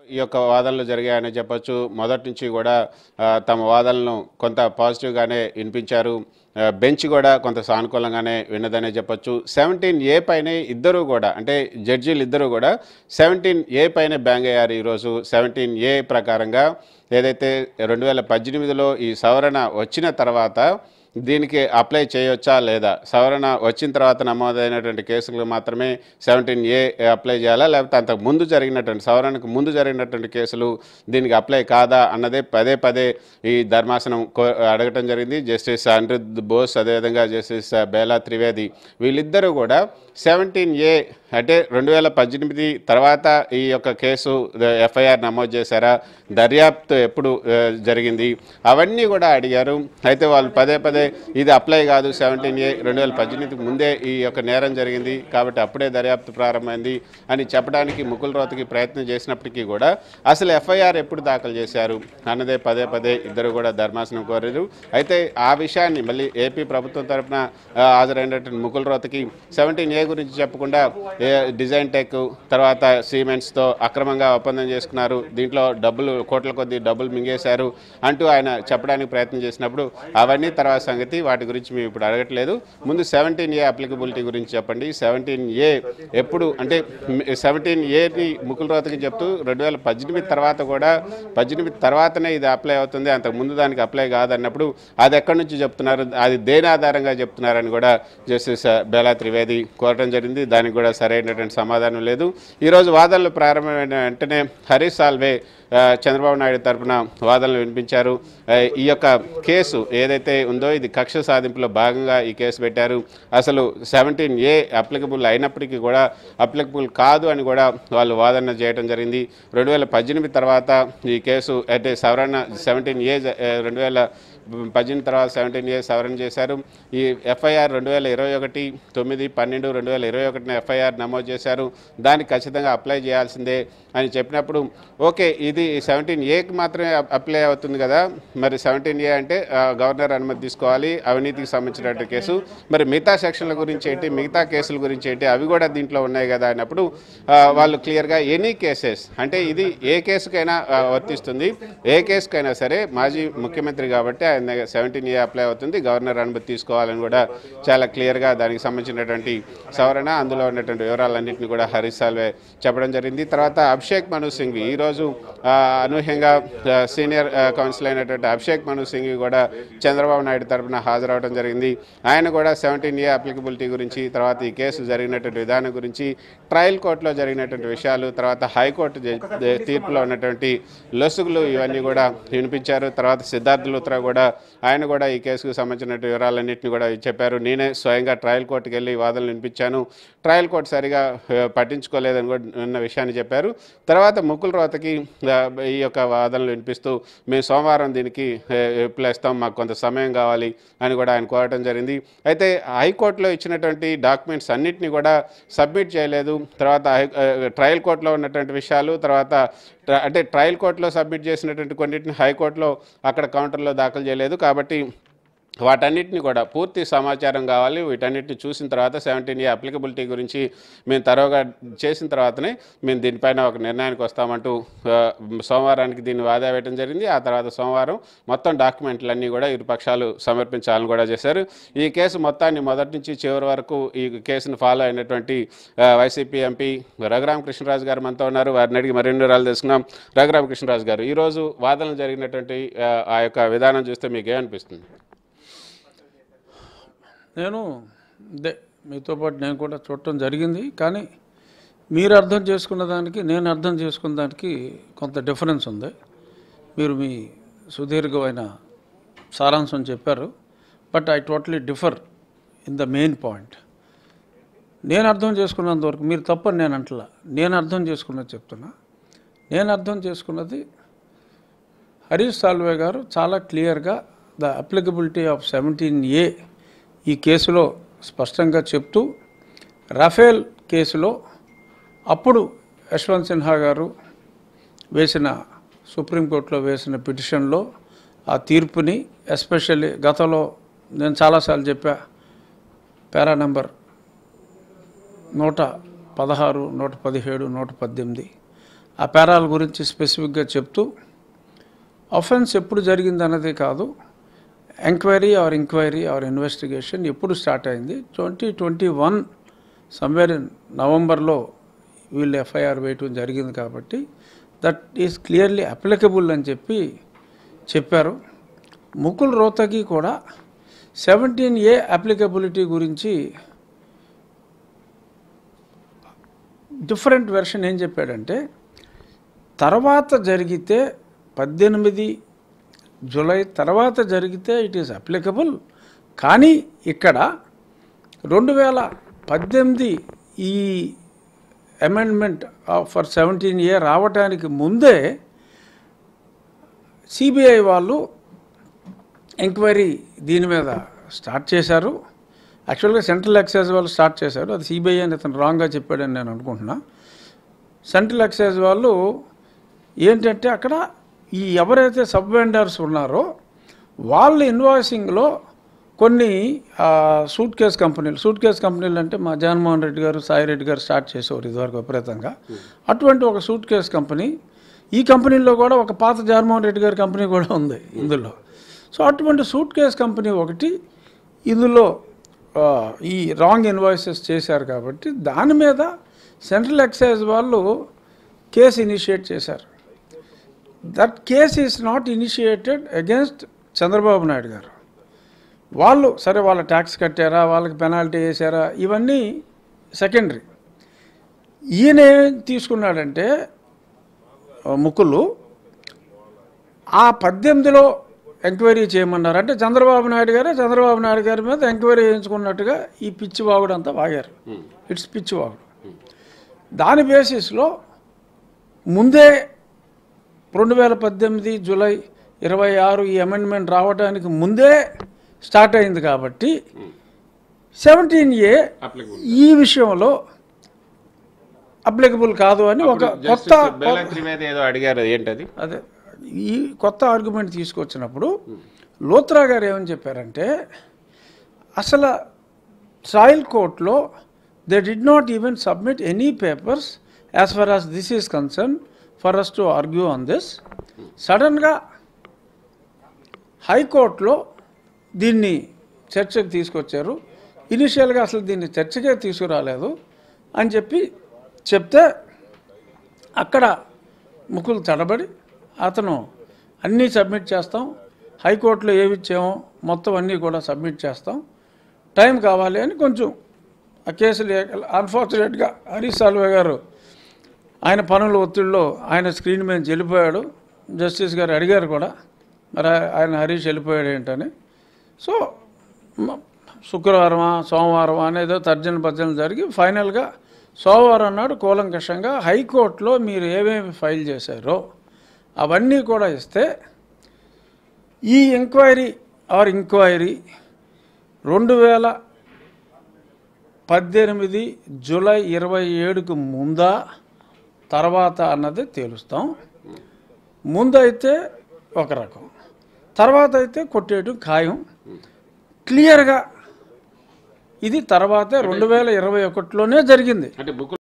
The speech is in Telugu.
ఈ యొక్క వాదనలు జరిగాయని చెప్పొచ్చు. మొదటి నుంచి కూడా తమ వాదనలను కొంత పాజిటివ్గానే వినిపించారు. బెంచ్ కూడా కొంత సానుకూలంగానే విన్నదనే చెప్పొచ్చు. 17A పైనే ఇద్దరు కూడా అంటే జడ్జీలు ఇద్దరు కూడా 17A పైనే బ్యాంగ్ అయ్యారు. ఈరోజు 17A ప్రకారంగా ఏదైతే 2018లో ఈ సవరణ వచ్చిన తర్వాత దీనికి అప్లై చేయొచ్చా లేదా, సవరణ వచ్చిన తర్వాత నమోదైనటువంటి కేసులు మాత్రమే 17A అప్లై చేయాలా, లేకపోతే అంతకు ముందు జరిగినటువంటి సవరణకు ముందు జరిగినటువంటి కేసులు దీనికి అప్లై కాదా అన్నదే పదే పదే ఈ ధర్మాసనం అడగటం జరిగింది. జస్టిస్ అనిరుద్ బోస్, అదేవిధంగా జస్టిస్ బేలా త్రివేది వీళ్ళిద్దరూ కూడా 17A అంటే 2018 తర్వాత ఈ యొక్క కేసు ఎఫ్ఐఆర్ నమోదు చేశారా, దర్యాప్తు ఎప్పుడు జరిగింది, అవన్నీ కూడా అడిగారు. అయితే వాళ్ళు పదే పదే ఇది అప్లై కాదు, 17A 2018కి ముందే ఈ యొక్క నేరం జరిగింది కాబట్టి అప్పుడే దర్యాప్తు ప్రారంభమైంది అని చెప్పడానికి ముకుల్ రోహత్గి ప్రయత్నం చేసినప్పటికీ కూడా అసలు ఎఫ్ఐఆర్ ఎప్పుడు దాఖలు చేశారు అన్నదే పదే పదే ఇద్దరు కూడా ధర్మాసనం కోరారు. అయితే ఆ విషయాన్ని మళ్ళీ ఏపీ ప్రభుత్వం తరఫున హాజరైనటువంటి ముకుల్ రోహత్గి 17A గురించి చెప్పకుండా డిజైన్ టెక్ తర్వాత సిమెంట్స్తో అక్రమంగా ఒప్పందం చేసుకున్నారు, దీంట్లో డబ్బులు కోట్ల కొద్ది డబ్బులు మింగేశారు అంటూ ఆయన చెప్పడానికి ప్రయత్నం చేసినప్పుడు అవన్నీ తర్వాత సంగతి, వాటి గురించి మేము ఇప్పుడు అడగట్లేదు. ముందు 17A అప్లికబిలిటీ గురించి చెప్పండి. 17A ఎప్పుడు అంటే 17Aని ముకుల్ రోహత్గి చెప్తూ 2018 తర్వాత కూడా 18 తర్వాతనే ఇది అప్లై అవుతుంది, అంతకు ముందు దానికి అప్లై కాదన్నప్పుడు అది ఎక్కడి నుంచి చెప్తున్నారు, అది దేని ఆధారంగా చెప్తున్నారని కూడా జస్టిస్ బేలా త్రివేది కోరటం జరిగింది. దానికి కూడా సరైనటువంటి సమాధానం లేదు. ఈరోజు వాదనలు ప్రారంభమైన వెంటనే హరీష్ సాల్వే చంద్రబాబు నాయుడు తరఫున వాదనలు వినిపించారు. ఈ యొక్క కేసు ఏదైతే ఉందో ఇది కక్ష సాధింపులో భాగంగా ఈ కేసు పెట్టారు. అసలు 17A అప్లికబుల్ అయినప్పటికీ కూడా అప్లికబుల్ కాదు అని కూడా వాళ్ళు వాదన చేయడం జరిగింది. 2018 తర్వాత ఈ కేసు అంటే సవరణ 17A 2018 తర్వాత 17A సవరణ చేశారు. ఈ ఎఫ్ఐఆర్ 2021 9/12/2021 ఎఫ్ఐఆర్ నమోదు చేశారు. దానికి ఖచ్చితంగా అప్లై చేయాల్సిందే అని చెప్పినప్పుడు ఓకే ఇది 17Aకి మాత్రమే అప్లై అవుతుంది కదా, మరి 17A అంటే గవర్నర్ అనుమతి తీసుకోవాలి, అవినీతికి సంబంధించినటువంటి కేసు, మరి మిగతా సెక్షన్ల గురించి ఏంటి, మిగతా కేసుల గురించి ఏంటి, అవి కూడా దీంట్లో ఉన్నాయి కదా అన్నప్పుడు వాళ్ళు క్లియర్గా ఎనీ కేసెస్ అంటే ఇది ఏ కేసుకైనా వర్తిస్తుంది, ఏ కేసుకైనా సరే మాజీ ముఖ్యమంత్రి కాబట్టి ఆయన 17A అప్లై అవుతుంది, గవర్నర్ అనుమతి తీసుకోవాలని కూడా చాలా క్లియర్గా దానికి సంబంధించినటువంటి సవరణ అందులో ఉన్నటువంటి వివరాలన్నింటినీ కూడా హరీష్ సాల్వే చెప్పడం జరిగింది. తర్వాత అభిషేక్ మను సింఘ్వి ఈరోజు అనూహ్యంగా సీనియర్ కౌన్సిల్ అయినటువంటి అభిషేక్ మను సింఘ్వి కూడా చంద్రబాబు నాయుడు తరఫున హాజరవడం జరిగింది. ఆయన కూడా 17A అప్లికబిలిటీ గురించి, తర్వాత ఈ కేసు జరిగినటువంటి విధానం గురించి, ట్రయల్ కోర్టులో జరిగినటువంటి విషయాలు, తర్వాత హైకోర్టు తీర్పులో ఉన్నటువంటి లొసుగులు ఇవన్నీ కూడా వినిపించారు. తర్వాత సిద్ధార్థ్ లూత్రా కూడా ఆయన కూడా ఈ కేసుకు సంబంధించిన వివరాలన్నింటినీ కూడా చెప్పారు. నేనే స్వయంగా ట్రయల్ కోర్టుకు వెళ్ళి వాదనలు వినిపించాను, ట్రయల్ కోర్టు సరిగా పట్టించుకోలేదని కూడా ఉన్న విషయాన్ని చెప్పారు. తర్వాత ముకుల్ రోహత్గి ఈ యొక్క వాదనలు వినిపిస్తూ మేము సోమవారం దీనికి రిప్లై ఇస్తాం, మాకు కొంత సమయం కావాలి అని కూడా ఆయన కోరటం జరిగింది. అయితే హైకోర్టులో ఇచ్చినటువంటి డాక్యుమెంట్స్ అన్నింటినీ కూడా సబ్మిట్ చేయలేదు. తర్వాత ట్రయల్ కోర్టులో ఉన్నటువంటి విషయాలు, తర్వాత అంటే ట్రయల్ కోర్టులో సబ్మిట్ చేసినటువంటి కొన్నింటిని హైకోర్టులో అక్కడ కౌంటర్లో దాఖలు చేయలేదు. కాబట్టి వాటన్నిటిని కూడా పూర్తి సమాచారం కావాలి. వీటన్నిటిని చూసిన తర్వాత 17A అప్లికబిలిటీ గురించి మేము తరోగా చేసిన తర్వాతనే మేము దీనిపైన ఒక నిర్ణయానికి వస్తామంటూ సోమవారానికి దీన్ని వాయిదా వేయడం జరిగింది. ఆ తర్వాత సోమవారం మొత్తం డాక్యుమెంట్లన్నీ కూడా ఇరు పక్షాలు సమర్పించాలని కూడా చేశారు. ఈ కేసు మొత్తాన్ని మొదటి నుంచి చివరి వరకు ఈ కేసును ఫాలో అయినటువంటి వైసీపీ ఎంపీ రఘురామకృష్ణరాజు గారు మనతో ఉన్నారు. వారిని అడిగి మరిన్ని వివరాలు తెలుసుకున్నాం. రఘురామకృష్ణరాజు గారు, ఈరోజు వాదనలు జరిగినటువంటి ఆ యొక్క విధానం చూస్తే మీకు ఏమనిపిస్తుంది? మీతో పాటు నేను కూడా చూడటం జరిగింది, కానీ మీరు అర్థం చేసుకున్న దానికి నేను అర్థం చేసుకున్న దానికి కొంత డిఫరెన్స్ ఉంది. మీరు మీ సుదీర్ఘమైన సారాంశం చెప్పారు, but I totally differ in the main point. నేను అర్థం చేసుకున్నంతవరకు మీరు తప్పని నేను అంటలా, నేను అర్థం చేసుకున్నది చెప్తున్నా. నేను అర్థం చేసుకున్నది హరీష్ సాల్వే గారు చాలా క్లియర్గా ద అప్లికబిలిటీ ఆఫ్ 17A ఈ కేసులో స్పష్టంగా చెప్తూ, రఫేల్ కేసులో అప్పుడు యశ్వంత్ సిన్హా గారు వేసిన సుప్రీంకోర్టులో వేసిన పిటిషన్లో ఆ తీర్పుని ఎస్పెషల్లీ గతంలో నేను చాలాసార్లు చెప్పా, పారా నెంబర్ 116, 117, 118 ఆ పేరాల గురించి స్పెసిఫిక్గా చెప్తూ అఫెన్స్ ఎప్పుడు జరిగింది అన్నదే కాదు, ఎంక్వైరీ ఆర్ ఇన్వెస్టిగేషన్ ఎప్పుడు స్టార్ట్ అయింది, 2021 సమ్వేర్ ఇన్ నవంబర్లో వీళ్ళు ఎఫ్ఐఆర్ వేయటం జరిగింది కాబట్టి దట్ ఈస్ క్లియర్లీ అప్లికబుల్ అని చెప్పారు. ముకుల్ రోహ్తగి కూడా 17A అప్లికబిలిటీ గురించి డిఫరెంట్ వెర్షన్ ఏం చెప్పాడంటే, తర్వాత జరిగితే 18 జూలై తర్వాత జరిగితే ఇట్ ఈస్ అప్లికబుల్, కానీ ఇక్కడ 2018 ఈ అమెండ్మెంట్ ఫర్ 17A రావడానికి ముందే సిబిఐ వాళ్ళు ఎంక్వైరీ దీని మీద స్టార్ట్ చేశారు. యాక్చువల్గా సెంట్రల్ ఎక్సైజ్ వాళ్ళు స్టార్ట్ చేశారు, అది సిబిఐ అని అతను రాంగ్గా చెప్పాడని నేను అనుకుంటున్నా. సెంట్రల్ ఎక్సైజ్ వాళ్ళు ఏంటంటే అక్కడ ఈ ఎవరైతే సబ్ వెండర్స్ ఉన్నారో వాళ్ళ ఇన్వాయిసింగ్లో కొన్ని సూట్ కేస్ కంపెనీలు అంటే మా జగన్మోహన్ రెడ్డి గారు, సాయి రెడ్డి గారు స్టార్ట్ చేసేవారు ఇదివరకు విపరీతంగా. అటువంటి ఒక సూట్ కేస్ కంపెనీ, ఈ కంపెనీలో కూడా ఒక పాత జగన్మోహన్ రెడ్డి గారి కంపెనీ కూడా ఉంది ఇందులో. సో అటువంటి సూట్ కేస్ కంపెనీ ఒకటి ఇందులో ఈ రాంగ్ ఇన్వాయిసెస్ చేశారు కాబట్టి దాని మీద సెంట్రల్ ఎక్సైజ్ వాళ్ళు కేసు ఇనిషియేట్ చేశారు. That case is not initiated against Chandrababu Naidu గారు. వాళ్ళు సరే వాళ్ళ ట్యాక్స్ కట్టారా, వాళ్ళకి పెనాల్టీ వేసారా, ఇవన్నీ సెకండరీ. ఈయన ఏం తీసుకున్నాడంటే ముకులు ఆ 18లో ఎంక్వైరీ చేయమన్నారు. అంటే చంద్రబాబు నాయుడు గారి మీద ఎంక్వైరీ చేయించుకున్నట్టుగా ఈ పిచ్చి వాగుడు అంతా వాగారు. ఇట్స్ పిచ్చి వాగుడు. దాని బేసిస్లో ముందే 2018 జూలై 26 ఈ అమెండ్మెంట్ రావడానికి ముందే స్టార్ట్ అయింది కాబట్టి 17A ఈ విషయంలో అప్లికబుల్ కాదు అని ఒక కొత్త అడిగారు. ఏంటది? అదే ఈ కొత్త ఆర్గ్యుమెంట్ తీసుకొచ్చినప్పుడు లోత్రా గారు ఏమని చెప్పారంటే, అసలు ట్రయల్ కోర్టులో they did not even submit any papers as far as this is concern for us to argue on this. సడన్గా హైకోర్టులో దీన్ని చర్చకు తీసుకొచ్చారు. ఇనిషియల్గా అసలు దీన్ని చర్చకే తీసుకురాలేదు అని చెప్తే అక్కడ ముకుల్ తడబడి అతను అన్నీ సబ్మిట్ చేస్తాం, హైకోర్టులో ఏవి ఇచ్చామో మొత్తం అన్నీ కూడా సబ్మిట్ చేస్తాం, టైం కావాలి అని కొంచెం ఆ కేసులు. అన్ఫార్చునేట్గా హరీష్ సాల్వే గారు ఆయన పనుల ఒత్తిడిలో ఆయన స్క్రీన్ మీద వెళ్ళిపోయాడు. జస్టిస్ గారు అడిగారు కూడా, మరి ఆయన హరీష్ వెళ్ళిపోయాడు ఏంటని. సో శుక్రవారమా సోమవారమా అనేదో తర్జన భర్జన జరిగి ఫైనల్గా సోమవారం నాడు కూలంకషంగా హైకోర్టులో మీరు ఏమేమి ఫైల్ చేశారో అవన్నీ కూడా ఇస్తే ఈ ఎంక్వైరీ 2018 జూలై 27కు ముందా తర్వాత అన్నది తేలుస్తాం. ముందైతే ఒక రకం, తర్వాత అయితే కొట్టేయడం ఖాయం. క్లియర్గా ఇది తర్వాతే 2021లోనే జరిగింది.